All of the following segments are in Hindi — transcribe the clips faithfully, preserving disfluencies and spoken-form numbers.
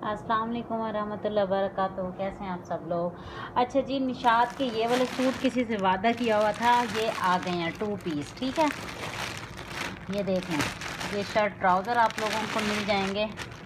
अस्सलाम वालेकुम वरहमतुल्लाहि वबरकातुहू। कैसे हैं आप सब लोग। अच्छा जी, निशात के ये वाले सूट किसी से वादा किया हुआ था, ये आ गए हैं टू पीस। ठीक है, ये देख लें, ये शर्ट ट्राउज़र आप लोगों को मिल जाएंगे।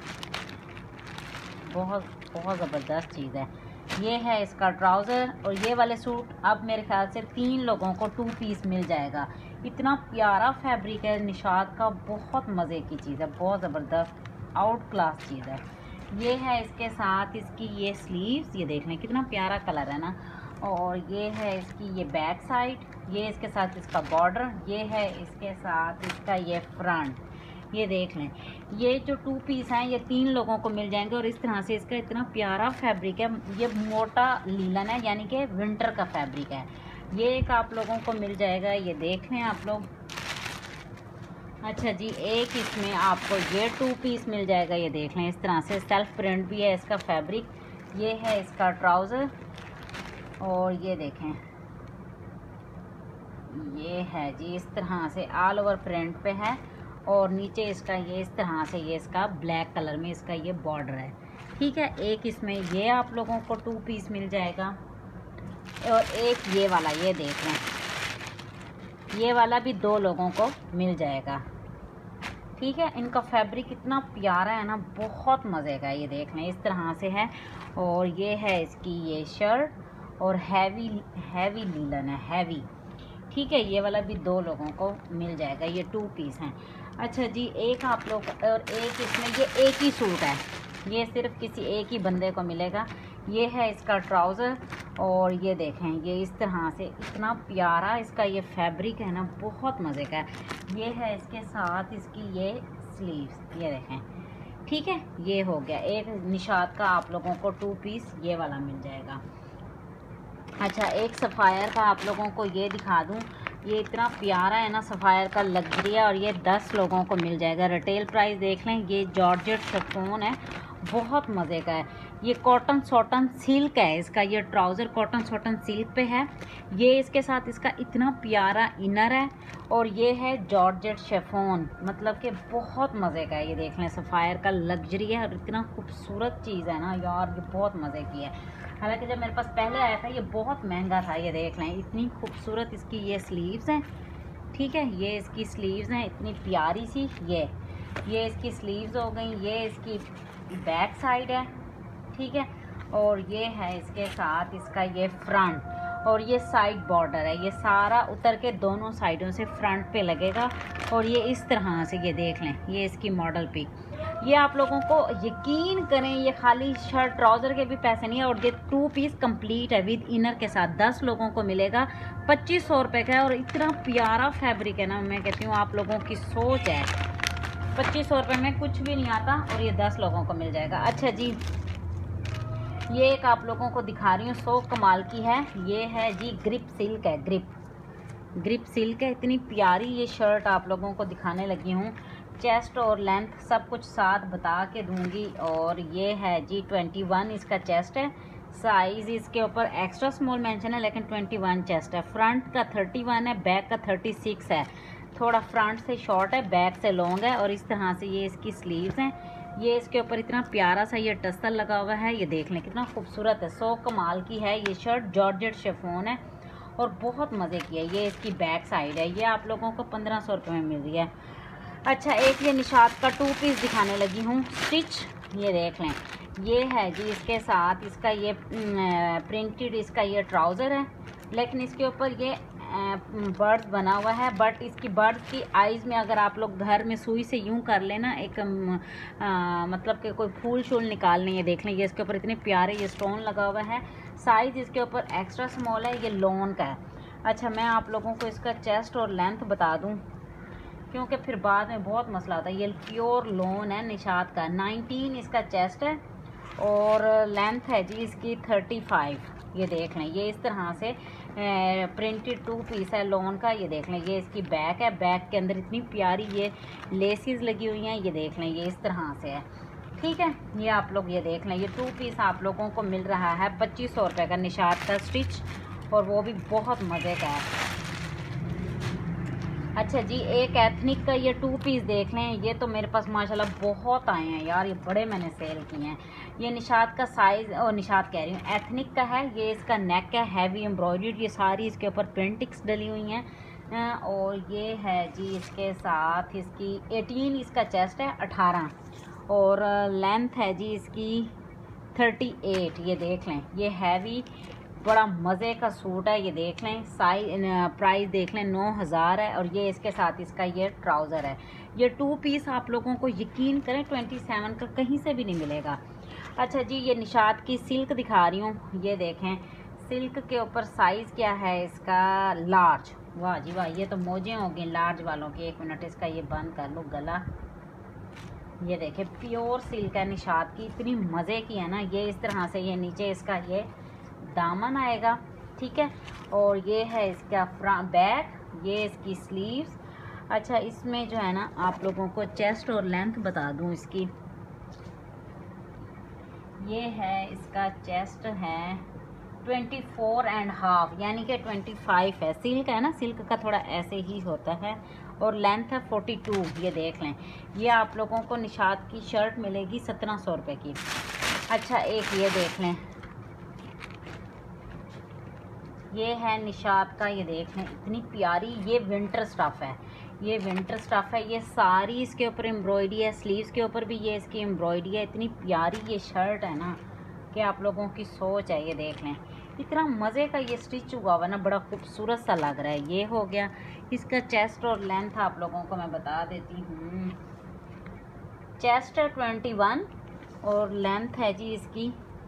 बहुत बहुत ज़बरदस्त चीज़ है। ये है इसका ट्राउज़र और ये वाले सूट अब मेरे ख्याल से तीन लोगों को टू पीस मिल जाएगा। इतना प्यारा फैब्रिक है निशात का, बहुत मज़े की चीज़ है, बहुत ज़बरदस्त आउट क्लास चीज़ है। ये है इसके साथ इसकी ये स्लीव्स, ये देख लें कितना प्यारा कलर है ना। और ये है इसकी ये बैक साइड, ये इसके साथ इसका बॉर्डर, ये है इसके साथ इसका ये फ्रंट। ये देख लें, ये जो टू पीस हैं ये तीन लोगों को मिल जाएंगे। और इस तरह से इसका इतना प्यारा फैब्रिक है, ये मोटा लीलन है यानी कि विंटर का फैब्रिक है। ये एक आप लोगों को मिल जाएगा, ये देख लें आप लोग। अच्छा जी, एक इसमें आपको ये टू पीस मिल जाएगा, ये देख लें, इस तरह से सेल्फ प्रिंट भी है इसका फैब्रिक। ये है इसका ट्राउज़र और ये देखें, ये है जी इस तरह से ऑल ओवर प्रिंट पे है। और नीचे इसका ये इस तरह से ये इसका ब्लैक कलर में इसका ये बॉर्डर है। ठीक है, एक इसमें ये आप लोगों को टू पीस मिल जाएगा और एक ये वाला, ये देख लें, ये वाला भी दो लोगों को मिल जाएगा। ठीक है, इनका फैब्रिक इतना प्यारा है ना, बहुत मज़े का है। ये देख लें, इस तरह से है। और ये है इसकी ये शर्ट और हैवी हैवी लीलन है, हैवी। ठीक है, ये वाला भी दो लोगों को मिल जाएगा, ये टू पीस हैं। अच्छा जी, एक आप लोग और एक इसमें ये एक ही सूट है, ये सिर्फ किसी एक ही बंदे को मिलेगा। ये है इसका ट्राउज़र और ये देखें, ये इस तरह से इतना प्यारा इसका ये फैब्रिक है ना, बहुत मज़े का है। ये है इसके साथ इसकी ये स्लीव्स, ये देखें। ठीक है, ये हो गया एक निशात का आप लोगों को टू पीस ये वाला मिल जाएगा। अच्छा, एक सफ़ायर का आप लोगों को ये दिखा दूं, ये इतना प्यारा है ना, सफ़ायर का लग्जरी है और ये दस लोगों को मिल जाएगा। रिटेल प्राइस देख लें, ये जॉर्जेट शिफॉन है, बहुत मज़े का है। ये कॉटन सॉटन सिल्क है इसका, ये ट्राउज़र कॉटन सॉटन सिल्क पे है। ये इसके साथ इसका इतना प्यारा इनर है और ये है जॉर्जेट शिफॉन, मतलब कि बहुत मज़े का है। ये देख लें, सफ़ायर का लग्जरी है और इतना खूबसूरत चीज़ है ना यार, ये बहुत मज़े की है। हालांकि जब मेरे पास पहले आया था ये बहुत महंगा था। ये देख लें, इतनी खूबसूरत इसकी ये स्लीव्स हैं। ठीक है, ये इसकी स्लीव्स हैं इतनी प्यारी सी। ये ये इसकी स्लीव्स हो गई, ये इसकी बैक साइड है। ठीक है, और ये है इसके साथ इसका ये फ्रंट और ये साइड बॉर्डर है। ये सारा उतर के दोनों साइडों से फ्रंट पे लगेगा और ये इस तरह से, ये देख लें, ये इसकी मॉडल पिक। ये आप लोगों को यकीन करें, ये खाली शर्ट ट्राउज़र के भी पैसे नहीं है और ये टू पीस कंप्लीट है विद इनर के साथ, दस लोगों को मिलेगा। पच्चीस सौ रुपये का है और इतना प्यारा फैब्रिक है ना, मैं कहती हूँ आप लोगों की सोच है। पच्चीस सौ रुपये में कुछ भी नहीं आता और ये दस लोगों को मिल जाएगा। अच्छा जी, ये एक आप लोगों को दिखा रही हूँ, सौ कमाल की है। ये है जी ग्रिप सिल्क है, ग्रिप ग्रिप सिल्क है, इतनी प्यारी ये शर्ट आप लोगों को दिखाने लगी हूँ। चेस्ट और लेंथ सब कुछ साथ बता के दूंगी। और ये है जी ट्वेंटी वन इसका चेस्ट है, साइज़ इसके ऊपर एक्स्ट्रा स्मॉल मेंशन है लेकिन ट्वेंटी वन चेस्ट है। फ्रंट का थर्टी वन है, बैक का थर्टी सिक्स है। थोड़ा फ्रंट से शॉर्ट है, बैक से लॉन्ग है। और इस तरह से ये इसकी स्लीव्स हैं। ये इसके ऊपर इतना प्यारा सा ये टसल लगा हुआ है, ये देख लें कितना खूबसूरत है, सौ कमाल की है। ये शर्ट जॉर्जेट शिफॉन है और बहुत मज़े की है। ये इसकी बैक साइड है, ये आप लोगों को पंद्रह सौ रुपये में मिल रही है। अच्छा, एक ये निशात का टू पीस दिखाने लगी हूँ स्टिच, ये देख लें। ये है जी इसके साथ इसका ये प्रिंटेड इसका ये ट्राउज़र है लेकिन इसके ऊपर ये बर्ड बना हुआ है। बट इसकी बर्ड की आइज़ में अगर आप लोग घर में सुई से यूं कर लेना, एक आ, मतलब कि कोई फूल शूल निकालने, ये देख लें, ये इसके ऊपर इतने प्यारे ये स्टोन लगा हुआ है। साइज़ इसके ऊपर एक्स्ट्रा स्मॉल है, ये लॉन का है। अच्छा, मैं आप लोगों को इसका चेस्ट और लेंथ बता दूँ क्योंकि फिर बाद में बहुत मसला आता है। ये प्योर लॉन है निशात का, नाइनटीन इसका चेस्ट है और लेंथ है जी इसकी थर्टी फाइव। ये देख लें, ये इस तरह से प्रिंटेड टू पीस है लॉन का। ये देख लें, ये इसकी बैक है, बैक के अंदर इतनी प्यारी ये लेसिस लगी हुई हैं। ये देख लें, ये इस तरह से है। ठीक है, ये आप लोग ये देख लें, ये टू पीस आप लोगों को मिल रहा है पच्चीस सौ रुपये का निशात का स्टिच और वो भी बहुत मज़े का है। अच्छा जी, एक एथनिक का ये टू पीस देख लें। ये तो मेरे पास माशाल्लाह बहुत आए हैं यार, ये बड़े मैंने सेल किए हैं। ये निशात का साइज़, और निशात कह रही हूँ, एथनिक का है। ये इसका नेक है, हैवी एम्ब्रॉयडर्ड, ये सारी इसके ऊपर प्रिंटिक्स डली हुई हैं। और ये है जी इसके साथ इसकी एटीन इसका चेस्ट है, अठारह, और लेंथ है जी इसकी थर्टी एट। ये देख लें, ये हैवी बड़ा मज़े का सूट है। ये देख लें, साइज प्राइस देख लें, नौ हज़ार है। और ये इसके साथ इसका ये ट्राउज़र है। ये टू पीस आप लोगों को यकीन करें ट्वेंटी सेवन का कहीं से भी नहीं मिलेगा। अच्छा जी, ये निशात की सिल्क दिखा रही हूँ। ये देखें, सिल्क के ऊपर साइज़ क्या है इसका, लार्ज। वाह जी वाह, ये तो मौजें हो गई लार्ज वालों की। एक मिनट, इसका ये बंद कर लो गला। ये देखें, प्योर सिल्क है निशात की, इतनी मज़े की है ना। ये इस तरह से ये नीचे इसका ये दामन आएगा, ठीक है। और ये है इसका फ्रंट बैक, ये इसकी स्लीव्स। अच्छा, इसमें जो है ना आप लोगों को चेस्ट और लेंथ बता दूं इसकी। ये है इसका चेस्ट है ट्वेंटी फोर एंड हाफ, यानी कि ट्वेंटी फाइव है। सिल्क है ना, सिल्क का थोड़ा ऐसे ही होता है। और लेंथ है फोर्टी टू। ये देख लें, ये आप लोगों को निशात की शर्ट मिलेगी सत्रह सौ रुपये की। अच्छा, एक ये देख लें, ये है निशात का। ये देख लें, इतनी प्यारी, ये विंटर स्टफ़ है। ये विंटर स्टफ़ है, ये सारी इसके ऊपर एम्ब्रॉयडरी है। स्लीव्स के ऊपर भी ये इसकी एम्ब्रॉयडरी है। इतनी प्यारी ये शर्ट है ना कि आप लोगों की सोच है। ये देख लें, इतना मज़े का ये स्टिच हुआ हुआ ना, बड़ा खूबसूरत सा लग रहा है। ये हो गया इसका चेस्ट और लेंथ आप लोगों को मैं बता देती हूँ। चेस्ट है ट्वेंटी वन और लेंथ है जी इसकी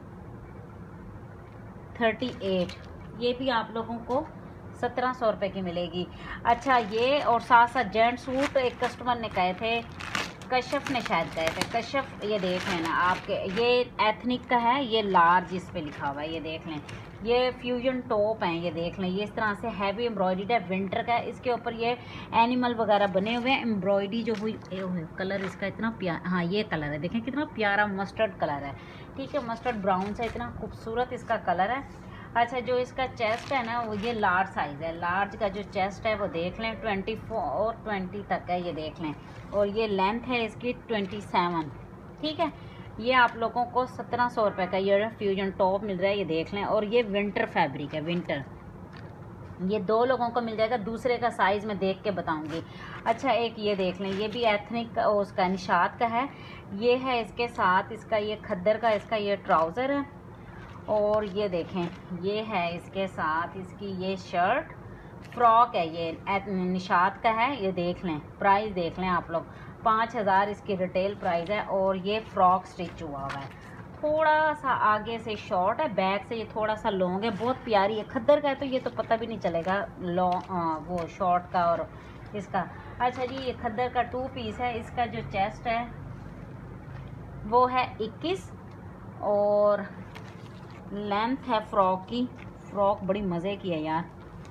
थर्टी एट। ये भी आप लोगों को सत्रह सौ रुपये की मिलेगी। अच्छा, ये और साथ साथ जेंट सूट एक कस्टमर ने कहे थे, कश्यप ने शायद कहे थे, कश्यप। ये देख लें ना आपके, ये एथनिक का है, ये लार्ज इस पे लिखा हुआ है। ये देख लें, ये फ्यूजन टॉप हैं। ये देख लें, ये इस तरह से हैवी एम्ब्रॉयडरी है, विंटर का है। इसके ऊपर ये एनिमल वगैरह बने हुए हैं। एम्ब्रॉयडरी जो हुई, कलर इसका इतना प्यारा, हाँ ये कलर है, देखें कितना प्यारा मस्टर्ड कलर है, ठीक है, मस्टर्ड ब्राउन से इतना खूबसूरत इसका कलर है। अच्छा, जो इसका चेस्ट है ना, वो ये लार्ज साइज़ है। लार्ज का जो चेस्ट है वो देख लें ट्वेंटी फोर और ट्वेंटी तक है। ये देख लें, और ये लेंथ है इसकी ट्वेंटी सेवन, ठीक है। ये आप लोगों को सत्रह सौ रुपये का ये फ्यूजन टॉप मिल रहा है। ये देख लें, और ये विंटर फैब्रिक है, विंटर। ये दो लोगों को मिल जाएगा, दूसरे का साइज़ मैं देख के बताऊंगी। अच्छा, एक ये देख लें, ये भी एथनिक उसका निशात का है। ये है इसके साथ इसका ये खद्दर का इसका ये ट्राउज़र है। और ये देखें, ये है इसके साथ इसकी ये शर्ट, फ्रॉक है, ये निशात का है। ये देख लें, प्राइस देख लें आप लोग, पाँच हज़ार इसकी रिटेल प्राइस है। और ये फ्रॉक स्टिच हुआ हुआ है, थोड़ा सा आगे से शॉर्ट है, बैक से ये थोड़ा सा लॉन्ग है, बहुत प्यारी है। खद्दर का है तो ये तो पता भी नहीं चलेगा लॉन्ग वो शॉर्ट का और इसका। अच्छा जी, ये खद्दर का टू पीस है। इसका जो चेस्ट है वो है इक्कीस और लेंथ है फ्रॉक की, फ्रॉक बड़ी मज़े की है यार,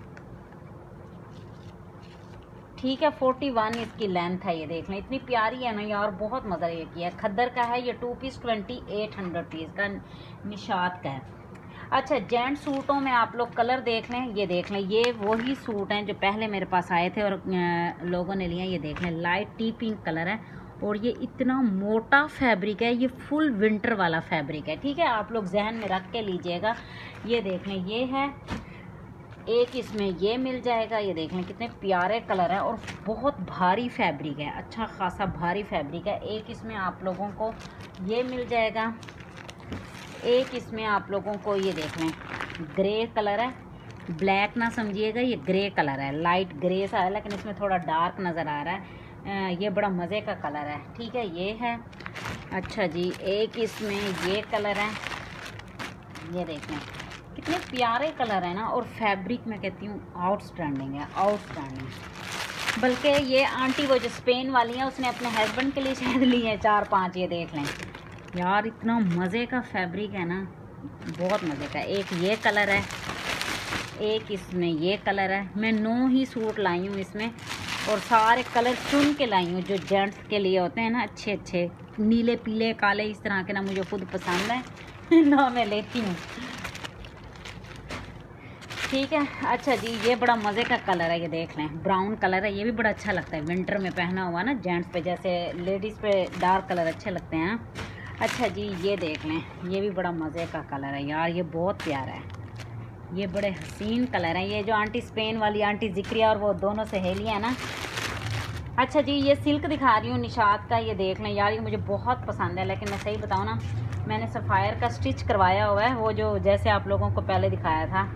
ठीक है, फोर्टी वन इसकी लेंथ है। ये देख लें, इतनी प्यारी है ना यार, बहुत मज़ा ये किया है। खद्दर का है ये two piece, twenty eight hundred piece का निशात का है। अच्छा, जेंट सूटों में आप लोग कलर देख लें। ये देख लें, ये वही सूट हैं जो पहले मेरे पास आए थे और लोगों ने लिए। ये देख लें, लाइट टी पिंक कलर है और ये इतना मोटा फैब्रिक है, ये फुल विंटर वाला फैब्रिक है, ठीक है, आप लोग जहन में रख के लीजिएगा। ये देख लें, ये है एक, इसमें ये मिल जाएगा। ये देख लें, कितने प्यारे कलर हैं और बहुत भारी फैब्रिक है, अच्छा खासा भारी फैब्रिक है। एक इसमें आप लोगों को ये मिल जाएगा, एक इसमें आप लोगों को ये देख लें ग्रे कलर है, ब्लैक ना समझिएगा, ये ग्रे कलर है, लाइट ग्रे सा है लेकिन इसमें थोड़ा डार्क नज़र आ रहा है। ये बड़ा मज़े का कलर है, ठीक है, ये है। अच्छा जी, एक इसमें ये कलर है। ये देखें, कितने प्यारे कलर है ना, और फैब्रिक मैं कहती हूँ आउटस्टैंडिंग है, आउटस्टैंडिंग। बल्कि ये आंटी वो जो स्पेन वाली है, उसने अपने हस्बैंड के लिए शायद ली है चार पांच। ये देख लें यार, इतना मज़े का फैब्रिक है ना, बहुत मज़े का। एक ये कलर है, एक इसमें ये कलर है। मैं नौ ही सूट लाई हूँ इसमें और सारे कलर चुन के लाई हूँ जो जेंट्स के लिए होते हैं ना, अच्छे अच्छे नीले पीले काले इस तरह के ना, मुझे खुद पसंद है ना मैं लेती हूँ। ठीक है। अच्छा जी, ये बड़ा मज़े का कलर है, ये देख लें, ब्राउन कलर है। ये भी बड़ा अच्छा लगता है विंटर में पहना हुआ ना, जेंट्स पे, जैसे लेडीज़ पे डार्क कलर अच्छे लगते हैं। अच्छा जी, ये देख लें, ये भी बड़ा मज़े का कलर है यार, ये बहुत प्यारा है। ये बड़े हसीन कलर हैं। ये जो आंटी स्पेन वाली आंटी जिक्रिया और वो दोनों सहेलियाँ हैं ना। अच्छा जी, ये सिल्क दिखा रही हूँ निशात का, ये देख लें यार, ये मुझे बहुत पसंद है। लेकिन मैं सही बताऊँ ना, मैंने सफ़ायर का स्टिच करवाया हुआ है, वो जो जैसे आप लोगों को पहले दिखाया था।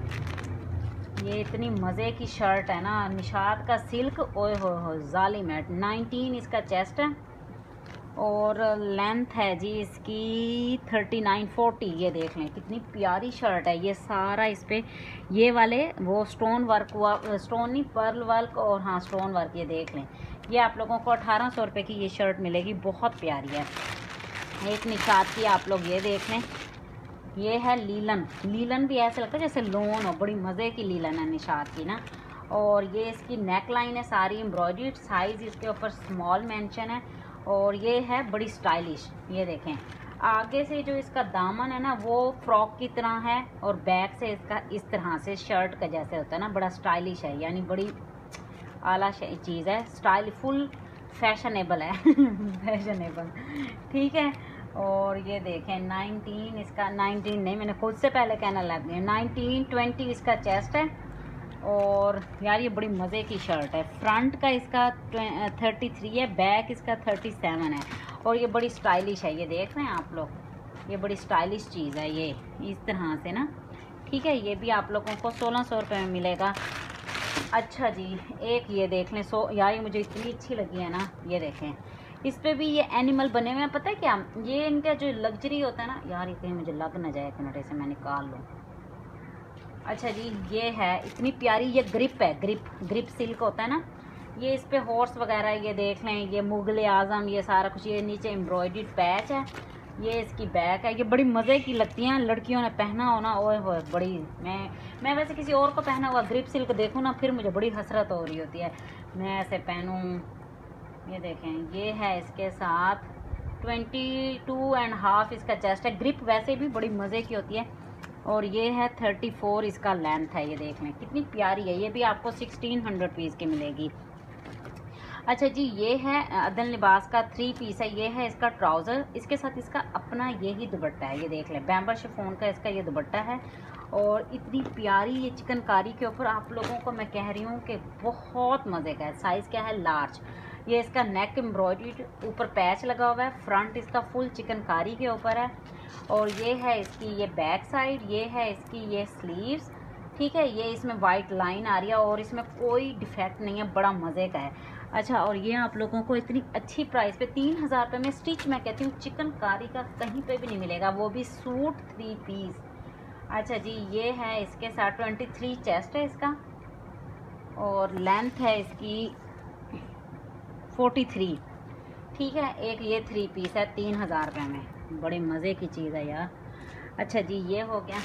ये इतनी मज़े की शर्ट है ना, निशात का सिल्क, ओए हो हो जालिम है। नाइनटीन इसका चेस्ट है और लेंथ है जी इसकी थर्टी नाइन फोर्टी। ये देख लें कितनी प्यारी शर्ट है। ये सारा इस पर ये वाले वो स्टोन वर्क हुआ, स्टोन नहीं पर्ल वर्क, और हाँ स्टोन वर्क। ये देख लें, ये आप लोगों को अठारह सौ रुपये की ये शर्ट मिलेगी, बहुत प्यारी है। एक निशात की आप लोग ये देख लें, ये है लीलन। लीलन भी ऐसा लगता है जैसे लोन हो, बड़ी मज़े की लीलन है निशात की ना। और ये इसकी नेक लाइन है सारी एम्ब्रॉयडर्ड, साइज़ इसके ऊपर स्मॉल मेंशन है और ये है बड़ी स्टाइलिश। ये देखें, आगे से जो इसका दामन है ना वो फ्रॉक की तरह है और बैक से इसका इस तरह से शर्ट का जैसे होता है ना, बड़ा स्टाइलिश है, यानी बड़ी आला चीज़ है, स्टाइल फुल फैशनेबल है फैशनेबल, ठीक है। और ये देखें नाइनटीन इसका, नाइनटीन नहीं, मैंने खुद से पहले कहना लग गया, नाइनटीन ट्वेंटी इसका चेस्ट है। और यार ये बड़ी मज़े की शर्ट है। फ्रंट का इसका थर्टी थ्री है, बैक इसका थर्टी सेवन है और ये बड़ी स्टाइलिश है। ये देख रहे हैं आप लोग, ये बड़ी स्टाइलिश चीज़ है ये, इस तरह से ना, ठीक है। ये भी आप लोगों को सोलह सौ रुपये में मिलेगा। अच्छा जी, एक ये देख लें, सो यार ये मुझे इतनी अच्छी लगी है ना, ये देखें, इस पे भी ये एनिमल बने हुए हैं। पता है क्या, ये इनका जो लग्जरी होता है ना, यार ये कहीं मुझे लग ना जाए, एक मिनट ऐसे मैं निकाल लूँ। अच्छा जी, ये है इतनी प्यारी, ये ग्रिप है, ग्रिप ग्रिप सिल्क होता है ना, ये इस पे हॉर्स वगैरह, ये देख लें, ये मुगल आज़म, ये सारा कुछ, ये नीचे एम्ब्रॉयडर्ड पैच है, ये इसकी बैक है। ये बड़ी मज़े की लगती हैं, लड़कियों ने पहना हो ना, ओए होए बड़ी, मैं मैं वैसे किसी और को पहना हुआ ग्रिप सिल्क देखूँ ना, फिर मुझे बड़ी हसरत हो रही होती है, मैं ऐसे पहनूँ। ये देखें, ये है इसके साथ ट्वेंटी टू एंड हाफ इसका चेस्ट है। ग्रिप वैसे भी बड़ी मज़े की होती है और ये है थर्टी फोर इसका लेंथ है। ये देख लें कितनी प्यारी है, ये भी आपको सिक्सटीन हंड्रेड पीस की मिलेगी। अच्छा जी, ये है अदन लिबास का थ्री पीस है, ये है इसका ट्राउज़र, इसके साथ इसका अपना यही दुपट्टा है। ये देख लें, बैम्बर शिफॉन का इसका ये दुपट्टा है और इतनी प्यारी ये चिकनकारी के ऊपर आप लोगों को मैं कह रही हूँ कि बहुत मज़े का है। साइज़ क्या है, लार्ज। ये इसका नेक एम्ब्रॉयडर्ड, ऊपर पैच लगा हुआ है, फ्रंट इसका फुल चिकनकारी के ऊपर है और ये है इसकी ये बैक साइड, ये है इसकी ये स्लीव्स, ठीक है। ये इसमें वाइट लाइन आ रही है और इसमें कोई डिफेक्ट नहीं है, बड़ा मज़े का है। अच्छा, और ये आप लोगों को इतनी अच्छी प्राइस पे तीन हज़ार रुपये में स्टिच, मैं कहती हूँ चिकनकारी का कहीं पे भी नहीं मिलेगा, वो भी सूट थ्री पीस। अच्छा जी, ये है इसके साथ ट्वेंटी थ्री चेस्ट है इसका और लेंथ है इसकी फोर्टी थ्री, ठीक है। एक ये थ्री पीस है तीन हज़ार रुपये में, बड़े मज़े की चीज़ है यार। अच्छा जी, ये हो गया।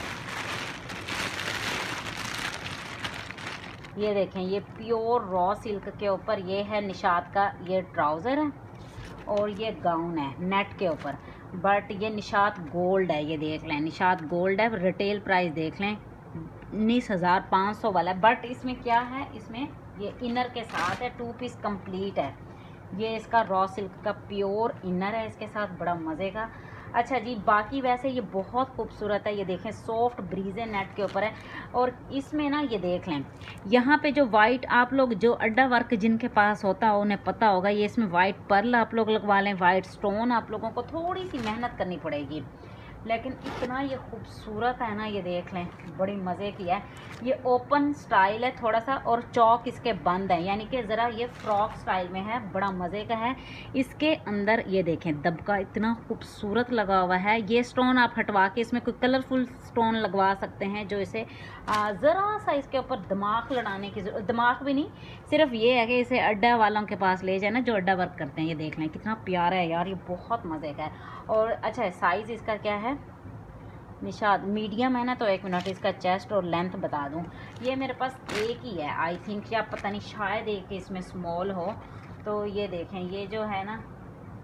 ये देखें, ये प्योर रॉ सिल्क के ऊपर ये है निशात का ये ट्राउज़र है और ये गाउन है नेट के ऊपर, बट ये निशात गोल्ड है। ये देख लें, निशात गोल्ड है, रिटेल प्राइस देख लें उन्नीस हज़ार पाँच सौ वाला है। बट इसमें क्या है, इसमें ये इनर के साथ है, टू पीस कंप्लीट है। ये इसका रॉ सिल्क का प्योर इनर है इसके साथ, बड़ा मज़े का। अच्छा जी, बाकी वैसे ये बहुत खूबसूरत है। ये देखें, सॉफ्ट ब्रीजे नेट के ऊपर है और इसमें ना ये देख लें, यहाँ पे जो वाइट, आप लोग जो अड्डा वर्क जिनके पास होता हो उन्हें पता होगा, ये इसमें वाइट पर्ल आप लोग लगवा लें, वाइट स्टोन आप लोगों को थोड़ी सी मेहनत करनी पड़ेगी, लेकिन इतना ये खूबसूरत है ना, ये देख लें, बड़ी मज़े की है। ये ओपन स्टाइल है थोड़ा सा और चौक इसके बंद है, यानी कि ज़रा ये फ्रॉक स्टाइल में है, बड़ा मज़े का है। इसके अंदर ये देखें दबका इतना खूबसूरत लगा हुआ है। ये स्टोन आप हटवा के इसमें कोई कलरफुल स्टोन लगवा सकते हैं, जो इसे ज़रा सा इसके ऊपर दिमाग लड़ाने की जरूरत, दिमाग भी नहीं, सिर्फ ये है कि इसे अड्डा वालों के पास ले जाए ना, जो अड्डा वर्क करते हैं। ये देख लें कितना प्यारा है यार, ये बहुत मज़े का है। और अच्छा, साइज़ इसका क्या है, निशात मीडियम है ना, तो एक मिनट इसका चेस्ट और लेंथ बता दूं। ये मेरे पास एक ही है आई थिंक, या पता नहीं, शायद एक इसमें स्मॉल हो। तो ये देखें, ये जो है ना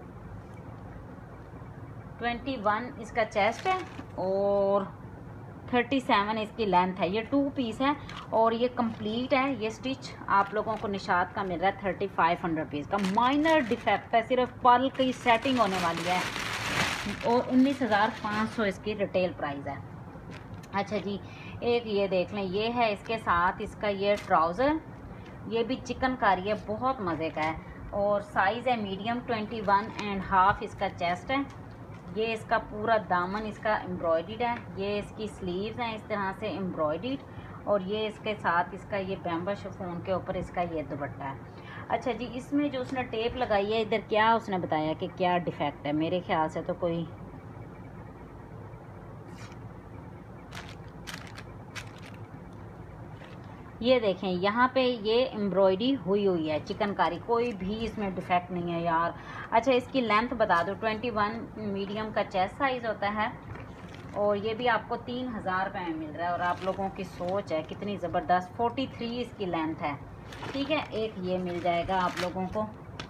ट्वेंटी वन इसका चेस्ट है और थर्टी सेवन इसकी लेंथ है। ये टू पीस है और ये कंप्लीट है। ये स्टिच आप लोगों को निशात का मिल रहा है थर्टी फाइव हंड्रेड रुपीज़ का। माइनर डिफेक्ट है, सिर्फ पर्ल की सेटिंग होने वाली है और उन्नीस हज़ार पाँच सौ इसकी रिटेल प्राइस है। अच्छा जी, एक ये देख लें, ये है इसके साथ इसका ये ट्राउज़र, ये भी चिकनकारी है, बहुत मज़े का है और साइज़ है medium, twenty one and half इसका चेस्ट है। ये इसका पूरा दामन इसका एम्ब्रॉयडर्ड है। ये इसकी स्लीव्स हैं इस तरह से एम्ब्रॉयडर्ड और ये इसके साथ इसका ये बैम्बा शिफॉन के ऊपर इसका ये दुपट्टा है। अच्छा जी, इसमें जो उसने टेप लगाई है इधर, क्या उसने बताया कि क्या डिफेक्ट है? मेरे ख्याल से तो कोई ये देखें यहाँ पे ये एम्ब्रॉयडरी हुई हुई है चिकनकारी, कोई भी इसमें डिफेक्ट नहीं है यार। अच्छा, इसकी लेंथ बता दो, ट्वेंटी वन मीडियम का चेस्ट साइज़ होता है और ये भी आपको तीन हज़ार रुपये में मिल रहा है। और आप लोगों की सोच है कितनी ज़बरदस्त, फोर्टी थ्री इसकी लेंथ है। ठीक है, एक ये मिल जाएगा आप लोगों को।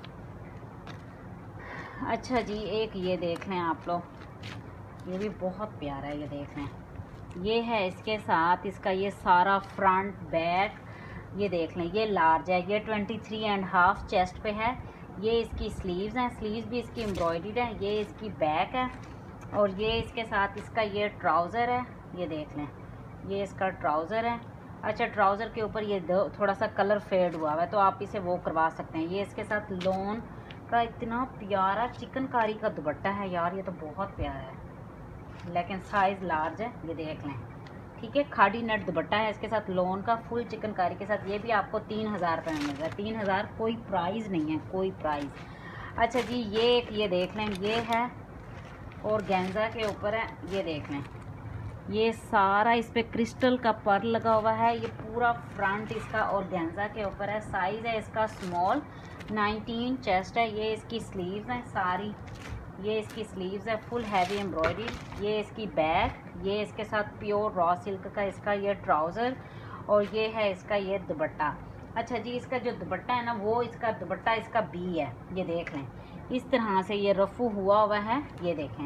अच्छा जी, एक ये देख लें आप लोग, ये भी बहुत प्यारा है, ये देख लें। ये है इसके साथ इसका ये सारा फ्रंट बैक, ये देख लें, ये लार्ज है, ये twenty three and half chest पे है। ये इसकी स्लीव्स हैं, स्लीव्स भी इसकी एम्ब्रॉयडर्ड है। ये इसकी बैक है और ये इसके साथ इसका ये ट्राउज़र है, ये देख लें, ये इसका ट्राउज़र है। अच्छा, ट्राउज़र के ऊपर ये दो थोड़ा सा कलर फेड हुआ हुआ है तो आप इसे वो करवा सकते हैं। ये इसके साथ लॉन का इतना प्यारा चिकनकारी का दुपट्टा है यार, ये तो बहुत प्यारा है, लेकिन साइज़ लार्ज है, ये देख लें। ठीक है, खाड़ी नट दुपट्टा है इसके साथ लॉन का, फुल चिकनकारी के साथ। ये भी आपको तीन हज़ार रुपये में मिल रहा है। तीन हज़ार कोई प्राइस नहीं है, कोई प्राइस। अच्छा जी, ये एक ये देख लें, ये है और गेंजा के ऊपर है, ये देख लें, ये सारा इस पर क्रिस्टल का पर्ल लगा हुआ है। ये पूरा फ्रंट इसका और गेंजा के ऊपर है। साइज़ है इसका स्मॉल, नाइनटीन चेस्ट है। ये इसकी स्लीव्स हैं सारी, ये इसकी स्लीव्स है फुल हैवी एम्ब्रॉयडरी। ये इसकी बैक, ये इसके साथ प्योर रॉ सिल्क का इसका ये ट्राउज़र और ये है इसका ये दुपट्टा। अच्छा जी, इसका जो दुपट्टा है ना, वो इसका दुपट्टा इसका बी है, ये देख लें, इस तरह से ये रफू हुआ हुआ है, ये देखें।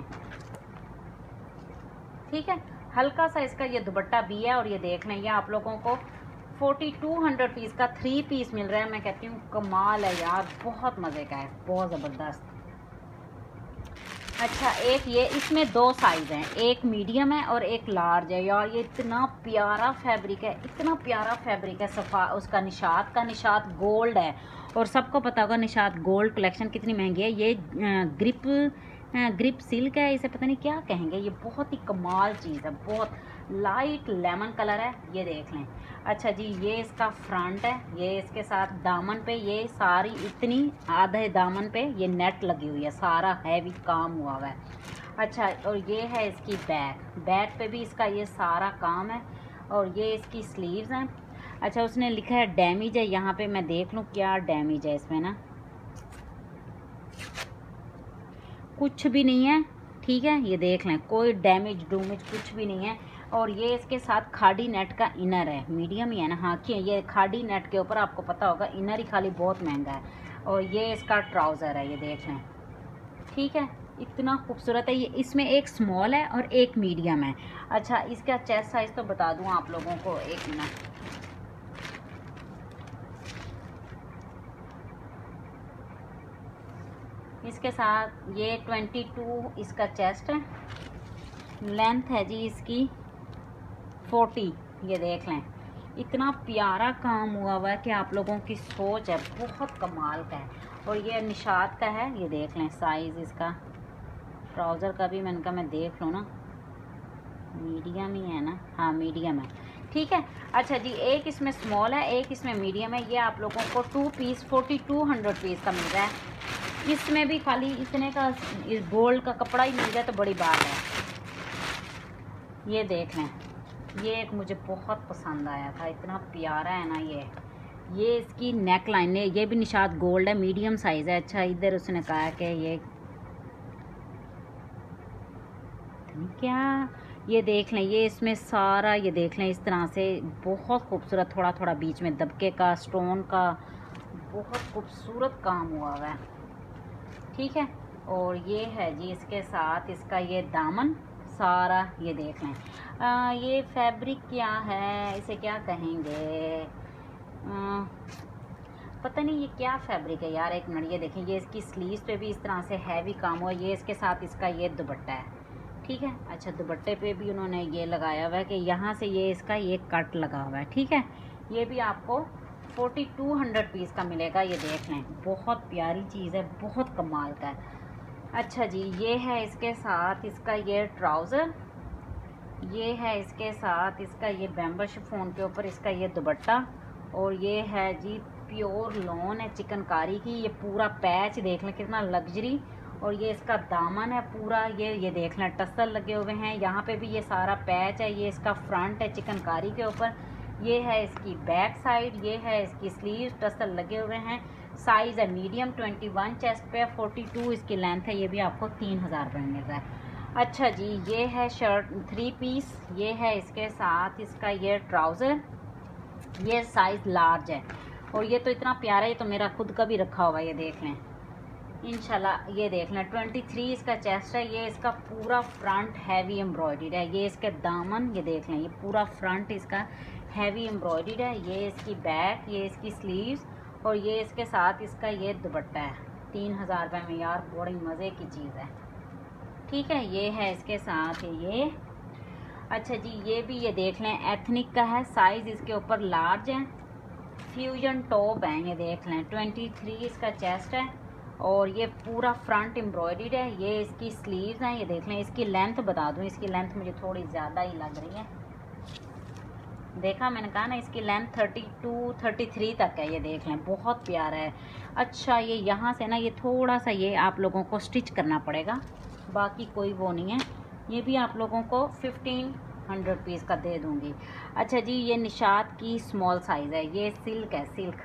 ठीक है, हल्का सा इसका ये दुपट्टा भी है और ये देख लें, ये आप लोगों को फोर्टी टू हंड्रेड पीस का थ्री पीस मिल रहा है। मैं कहती हूँ कमाल है यार, बहुत मज़े का है, बहुत ज़बरदस्त। अच्छा, एक ये, इसमें दो साइज़ हैं, एक मीडियम है और एक लार्ज है यार। ये इतना प्यारा फैब्रिक है, इतना प्यारा फैब्रिक है। सफ़ा उसका निशात का, निशात गोल्ड है और सबको पता होगा निशात गोल्ड कलेक्शन कितनी महंगी है। ये ग्रिप ग्रिप सिल्क है, इसे पता नहीं क्या कहेंगे। ये बहुत ही कमाल चीज़ है, बहुत लाइट लेमन कलर है, ये देख लें। अच्छा जी, ये इसका फ्रंट है, ये इसके साथ दामन पे ये सारी इतनी आधे दामन पे ये नेट लगी हुई है, सारा हैवी काम हुआ हुआ है। अच्छा, और ये है इसकी बैक, बैक पे भी इसका ये सारा काम है और ये इसकी स्लीव्स हैं। अच्छा, उसने लिखा है डैमेज है, यहाँ पे मैं देख लूँ क्या डैमेज है इसमें ना, कुछ भी नहीं है। ठीक है, ये देख लें, कोई डैमेज डूमेज कुछ भी नहीं है। और ये इसके साथ खाड़ी नेट का इनर है, मीडियम ही है ना, हाँ, कि ये खाड़ी नेट के ऊपर आपको पता होगा इनर ही खाली बहुत महंगा है। और ये इसका ट्राउज़र है, ये देख लें। ठीक है, इतना खूबसूरत है ये। इसमें एक स्मॉल है और एक मीडियम है। अच्छा, इसका चेस्ट साइज़ तो बता दूँ आप लोगों को, एक मिनट। इसके साथ ये ट्वेंटी टू इसका चेस्ट है, लेंथ है जी इसकी फोर्टी, ये देख लें। इतना प्यारा काम हुआ हुआ है कि आप लोगों की सोच है, बहुत कमाल का है। और ये निशात का है, ये देख लें, साइज़ इसका ट्राउज़र का भी मैंने कहा मैं देख लूँ ना, मीडियम ही है ना, हाँ मीडियम है। ठीक है, अच्छा जी, एक इसमें स्मॉल है, एक इसमें मीडियम है। ये आप लोगों को two piece forty two hundred piece का मिल रहा है। इसमें भी खाली इतने का इस गोल्ड का कपड़ा ही मिल जाए तो बड़ी बात है। ये देख लें, ये एक मुझे बहुत पसंद आया था, इतना प्यारा है ना ये। ये इसकी नेक लाइन है, ये भी निशात गोल्ड है, मीडियम साइज़ है। अच्छा, इधर उसने कहा कि ये क्या, ये देख लें, ये इसमें सारा ये देख लें, इस तरह से बहुत खूबसूरत, थोड़ा थोड़ा बीच में दबके का, स्टोन का, बहुत खूबसूरत काम हुआ हुआ है। ठीक है, और ये है जी इसके साथ इसका ये दामन, सारा ये देख लें। आ, ये फैब्रिक क्या है, इसे क्या कहेंगे, आ, पता नहीं ये क्या फैब्रिक है यार। एक मिनट, ये देखें, ये इसकी स्लीव्स पे भी इस तरह से हैवी काम हुआ, ये इसके साथ इसका ये दुपट्टा है, ठीक है। अच्छा, दुपट्टे पे भी उन्होंने ये लगाया हुआ है कि यहाँ से ये इसका ये कट लगा हुआ है, ठीक है। ये भी आपको फोर्टी टू हंड्रेड पीस का मिलेगा, ये देख लें, बहुत प्यारी चीज़ है, बहुत कमाल का है। अच्छा जी, ये है इसके साथ इसका ये ट्राउज़र, ये है इसके साथ इसका ये बैम्बू शिफॉन के ऊपर इसका ये दुपट्टा, और ये है जी प्योर लॉन है चिकनकारी की, ये पूरा पैच देख लें कितना लग्जरी, और ये इसका दामन है पूरा, ये ये देख लें टसल लगे हुए हैं, यहाँ पे भी ये सारा पैच है, ये इसका फ्रंट है चिकनकारी के ऊपर, ये है इसकी बैक साइड, ये है इसकी स्लीव, टसल लगे हुए हैं। साइज़ है मीडियम, ट्वेंटी वन चेस्ट पे, फोर्टी टू इसकी लेंथ है, ये भी आपको तीन हज़ार रुपये में मिल रहा है। अच्छा जी, ये है शर्ट थ्री पीस, ये है इसके साथ इसका ये ट्राउज़र, ये साइज़ लार्ज है, और ये तो इतना प्यारा है, ये तो मेरा खुद का भी रखा हुआ है, ये देख लें इंशाल्लाह, ये देख लें। ट्वेंटी थ्री इसका चेस्ट है, ये इसका पूरा फ्रंट हैवी एम्ब्रॉयडर्ड है, ये इसके दामन, ये देख लें, ये पूरा फ्रंट इसका हैवी एम्ब्रॉयडर्ड है, ये इसकी बैक, ये इसकी स्लीव्स, और ये इसके साथ इसका ये दुपट्टा है। तीन हज़ार रुपये में यार बड़ी मज़े की चीज़ है, ठीक है। ये है इसके साथ ये। अच्छा जी, ये भी ये देख लें एथनिक का है, साइज़ इसके ऊपर लार्ज है, फ्यूजन टॉप है, ये देख लें। ट्वेंटी थ्री इसका चेस्ट है, और ये पूरा फ्रंट एम्ब्रॉयडर्ड है, ये इसकी स्लीव्स हैं, ये देख लें। इसकी लेंथ बता दूं, इसकी लेंथ मुझे थोड़ी ज़्यादा ही लग रही है, देखा मैंने कहा ना, इसकी length thirty two thirty three तक है, ये देख लें, बहुत प्यारा है। अच्छा, ये यहाँ से ना ये थोड़ा सा ये आप लोगों को स्टिच करना पड़ेगा, बाकी कोई वो नहीं है, ये भी आप लोगों को फिफ्टीन हंड्रेड पीस का दे दूँगी। अच्छा जी, ये निशात की स्मॉल साइज़ है, ये सिल्क है, सिल्क,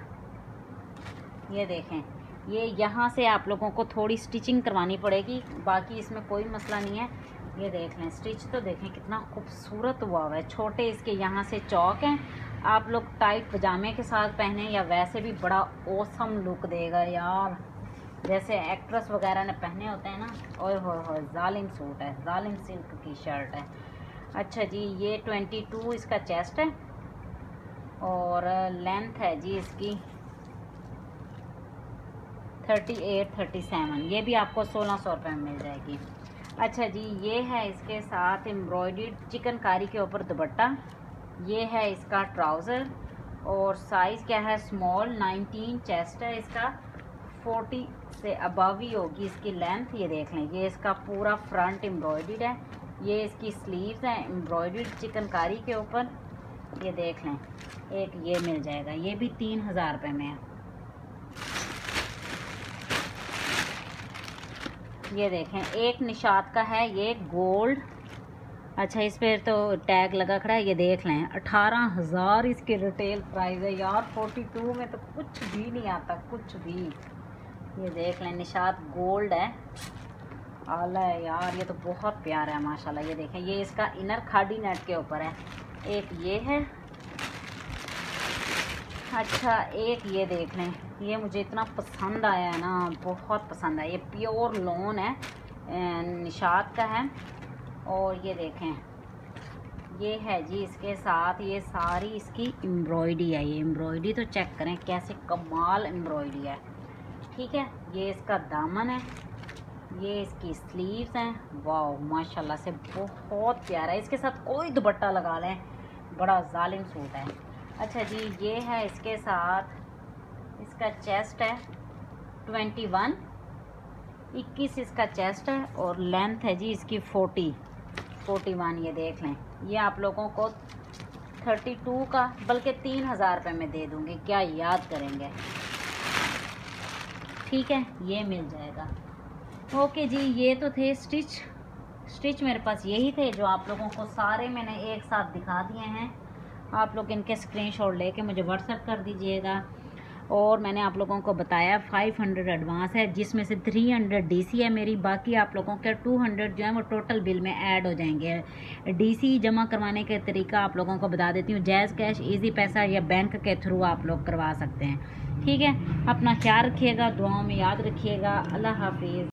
ये देखें, ये यहाँ से आप लोगों को थोड़ी स्टिचिंग करवानी पड़ेगी, बाकी इसमें कोई मसला नहीं है। ये देख लें, स्टिच तो देखें कितना खूबसूरत हुआ हुआ है, छोटे इसके यहाँ से चौक हैं, आप लोग टाइट पजामे के साथ पहने या वैसे भी बड़ा औसम लुक देगा यार, जैसे एक्ट्रेस वगैरह ने पहने होते हैं ना। ओए हो हो, जालिम सूट है, जालिम सिल्क की शर्ट है। अच्छा जी, ये ट्वेंटी टू इसका चेस्ट है, और लेंथ है जी इसकी थर्टी एट थर्टी सेवन, ये भी आपको सोलह सौ रुपये में मिल जाएगी। अच्छा जी, ये है इसके साथ एम्ब्रॉयडर्ड चिकनकारी के ऊपर दुपट्टा, ये है इसका ट्राउज़र, और साइज़ क्या है, स्मॉल, नाइनटीन चेस्ट है इसका, फोर्टी से अबव ही होगी इसकी लेंथ, ये देख लें। ये इसका पूरा फ्रंट एम्ब्रॉयडर्ड है, ये इसकी स्लीव्स हैं एम्ब्रॉयडर्ड चिकनकारी के ऊपर, ये देख लें, एक ये मिल जाएगा, ये भी तीन हज़ार रुपये में है। ये देखें, एक निशात का है ये गोल्ड, अच्छा इस पर तो टैग लगा खड़ा है, ये देख लें, अठारह हज़ार इसके रिटेल प्राइस है यार, फोर्टी टू में तो कुछ भी नहीं आता, कुछ भी। ये देख लें, निशात गोल्ड है, आला है यार, ये तो बहुत प्यारा है माशाल्लाह। ये देखें, ये इसका इनर खाड़ी नेट के ऊपर है, एक ये है। अच्छा, एक ये देख लें, ये मुझे इतना पसंद आया है ना, बहुत पसंद आया, ये प्योर लॉन है, निशात का है, और ये देखें, ये है जी इसके साथ ये सारी इसकी एम्ब्रॉयडरी है, ये एम्ब्रॉयडरी तो चेक करें कैसे कमाल एम्ब्रॉयडरी है, ठीक है। ये इसका दामन है, ये इसकी स्लीव्स हैं, वाह माशाल्लाह से बहुत प्यारा है, इसके साथ कोई दुपट्टा लगा लें, बड़ा जालिम सूट है। अच्छा जी, ये है इसके साथ इसका चेस्ट है ट्वेंटी वन, इक्कीस इसका चेस्ट है, और लेंथ है जी इसकी फोर्टी फोर्टी वन, ये देख लें। ये आप लोगों को थर्टी टू का बल्कि तीन हज़ार रुपये में दे दूँगी, क्या याद करेंगे, ठीक है, ये मिल जाएगा। ओके जी, ये तो थे स्टिच स्टिच मेरे पास यही थे जो आप लोगों को सारे मैंने एक साथ दिखा दिए हैं। आप लोग इनके स्क्रीनशॉट लेके मुझे व्हाट्सएप कर दीजिएगा। और मैंने आप लोगों को बताया फाइव हंड्रेड एडवांस है, जिसमें से थ्री हंड्रेड डीसी है मेरी, बाकी आप लोगों के टू हंड्रेड जो है वो टोटल बिल में ऐड हो जाएंगे। डीसी जमा करवाने के तरीका आप लोगों को बता देती हूँ, जैज़ कैश, इजी पैसा या बैंक के थ्रू आप लोग करवा सकते हैं, ठीक है। अपना ख्याल रखिएगा, दुआओं में याद रखिएगा। अल्लाह हाफिज़।